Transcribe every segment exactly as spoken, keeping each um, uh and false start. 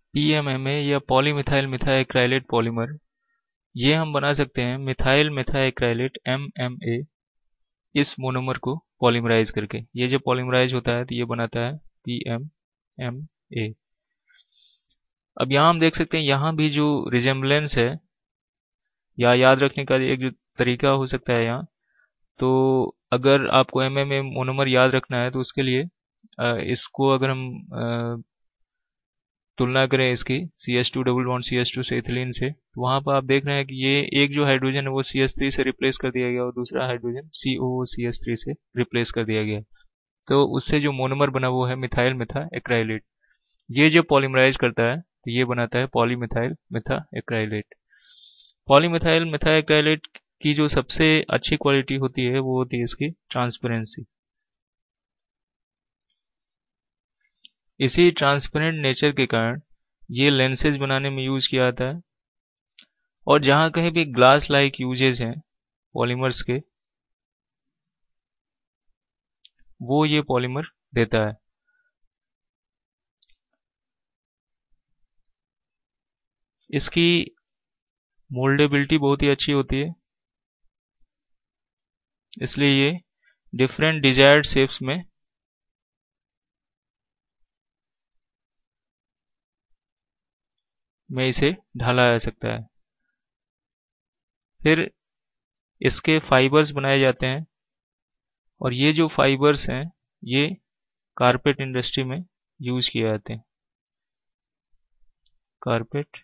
P M M ए या पॉलीमिथाइल मिथाइलक्राइलेट polymer, ये हम बना सकते हैं methyl methyl acrylate M M A, इस मोनोमर को पॉलीमराइज करके। ये जब पॉलीमराइज होता है तो ये बनाता है पी एम एम ए। अब यहाँ हम देख सकते हैं, यहाँ भी जो रिजेम्बलेंस है या याद रखने का एक जो तरीका हो सकता है यहाँ, तो अगर आपको एम एम ए मोनोमर याद रखना है तो उसके लिए अ, इसको अगर हम अ, तुलना करें इसकी C H two double bond C H two से इथिलीन से, तो वहां पर आप देख रहे हैं कि ये एक जो हाइड्रोजन है वो सी एच थ्री से रिप्लेस कर दिया गया और दूसरा hydrogen C O O C H three से रिप्लेस कर दिया गया। तो उससे जो मोनोमर बना वो है मिथाइल मिथा एक्राइलेट। ये जो पॉलीमराइज करता है तो ये बनाता है पॉलीमिथाइल मिथा एक्राइलेट। पॉलीमिथाइल मिथा एक्राइलेट की जो सबसे अच्छी क्वालिटी होती है वो होती है इसकी ट्रांसपेरेंसी। इसी ट्रांसपेरेंट नेचर के कारण ये लेंसेज बनाने में यूज किया जाता है, और जहां कहीं भी ग्लास लाइक यूजेज हैं पॉलीमर्स के, वो ये पॉलीमर देता है। इसकी मोल्डेबिलिटी बहुत ही अच्छी होती है, इसलिए ये डिफरेंट डिजायर्ड शेप्स में में इसे ढाला जा सकता है। फिर इसके फाइबर्स बनाए जाते हैं, और ये जो फाइबर्स हैं ये कारपेट इंडस्ट्री में यूज किए जाते हैं। कारपेट,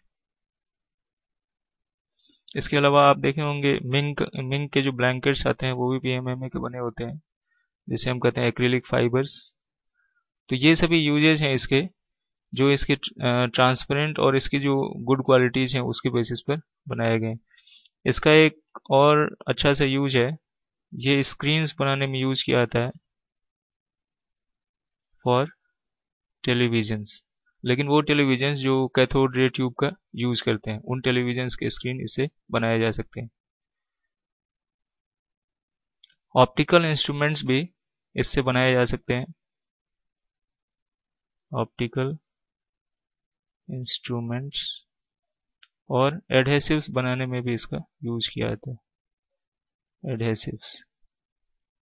इसके अलावा आप देखे होंगे मिंक मिंक के जो ब्लैंकेट्स आते हैं वो भी पीएमएमए के बने होते हैं, जिसे हम कहते हैं एक्रिलिक फाइबर्स। तो ये सभी यूजेस हैं इसके, जो इसके ट्रांसपेरेंट और इसकी जो गुड क्वालिटीज हैं उसके बेसिस पर बनाए गए। इसका एक और अच्छा सा यूज है, ये स्क्रीन्स बनाने में यूज किया जाता है फॉर टेलीविजन्स। लेकिन वो टेलीविजन्स जो कैथोड रे ट्यूब का यूज करते हैं, उन टेलीविजन्स के स्क्रीन इससे बनाए जा सकते हैं। ऑप्टिकल इंस्ट्रूमेंट्स भी इससे बनाए जा सकते हैं। ऑप्टिकल इंस्ट्रूमेंट्स और एडहेसिव्स बनाने में भी इसका यूज किया जाता है। एडहेसिव्स